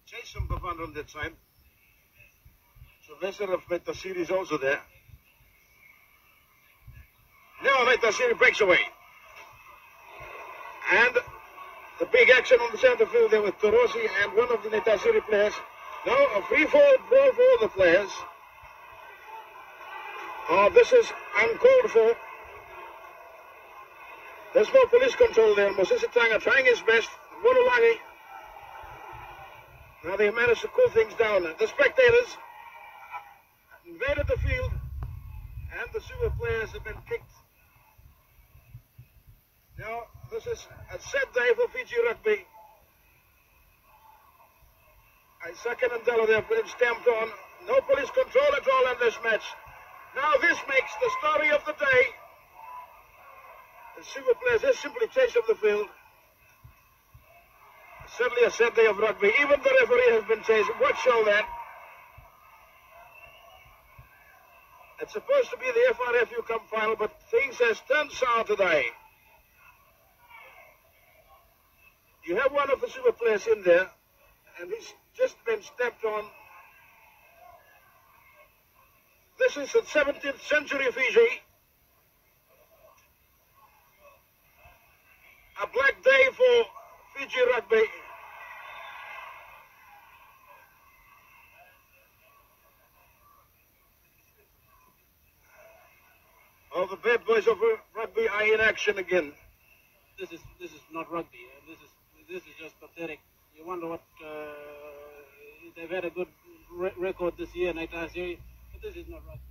Jason Bavandran that time. Sylvester of Metasiri is also there. Now Metasiri breaks away. And the big action on the center field there with Torosi and one of the Metasiri players. Now a free-fall ball for all the players. Oh, this is uncalled for. There's no police control there. Moses Tanga trying his best. Wolulangi. Now they managed to cool things down. The spectators invaded the field and the Super players have been kicked. Now this is a sad day for Fiji rugby. Isaac and Ndela, they have been stamped on. No police control at all in this match. Now this makes the story of the day. The Super players just simply chased up the field. Certainly a sad day of rugby. Even the referee has been chased. What show that? It's supposed to be the FRFU Cup final, but things has turned sour today. You have one of the Super players in there, and he's just been stepped on. This is the 17th century Fiji. A black day for Fiji rugby. Oh, the bad boys of rugby are in action again. This is not rugby. This is just pathetic. You wonder what they've had a good record this year, Naitahiri, but this is not rugby.